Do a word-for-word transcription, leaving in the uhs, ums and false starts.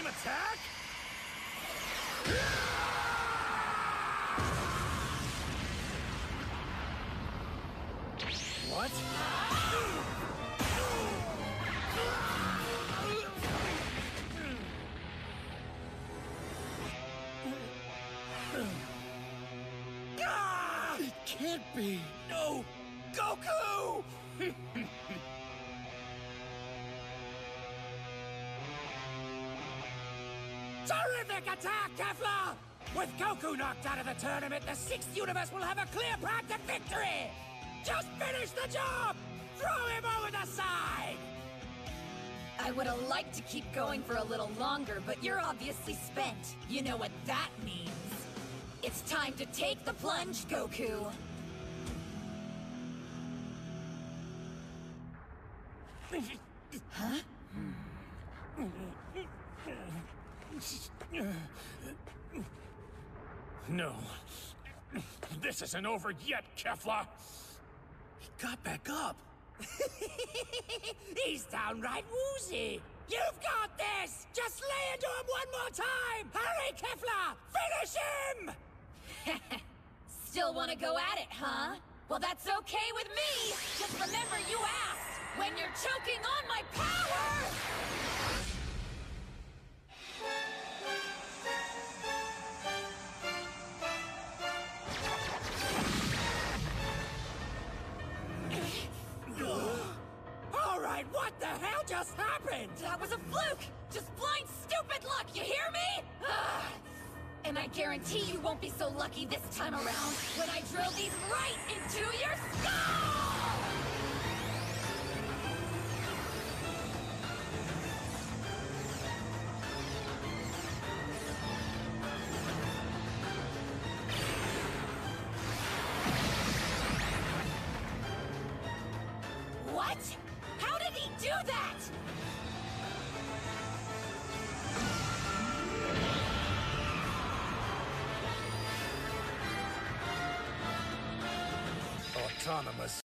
attack? What? It can't be! No! Goku! Terrific attack, Kefla! With Goku knocked out of the tournament, the Sixth Universe will have a clear path to victory! Just finish the job! Throw him over the side! I would have liked to keep going for a little longer, but you're obviously spent. You know what that means. It's time to take the plunge, Goku. Huh? No. This isn't over yet, Kefla! He got back up! He's downright woozy! You've got this! Just lay into him one more time! Hurry, Kefla! Finish him! Still want to go at it, huh? Well, that's okay with me! Just remember you asked! When you're choking on my power! All right, what the hell just happened? That was a fluke! Just blind, stupid luck, you hear me? And I guarantee you won't be so lucky this time around when I drill these right into your skull! What? How did he do that? Autonomous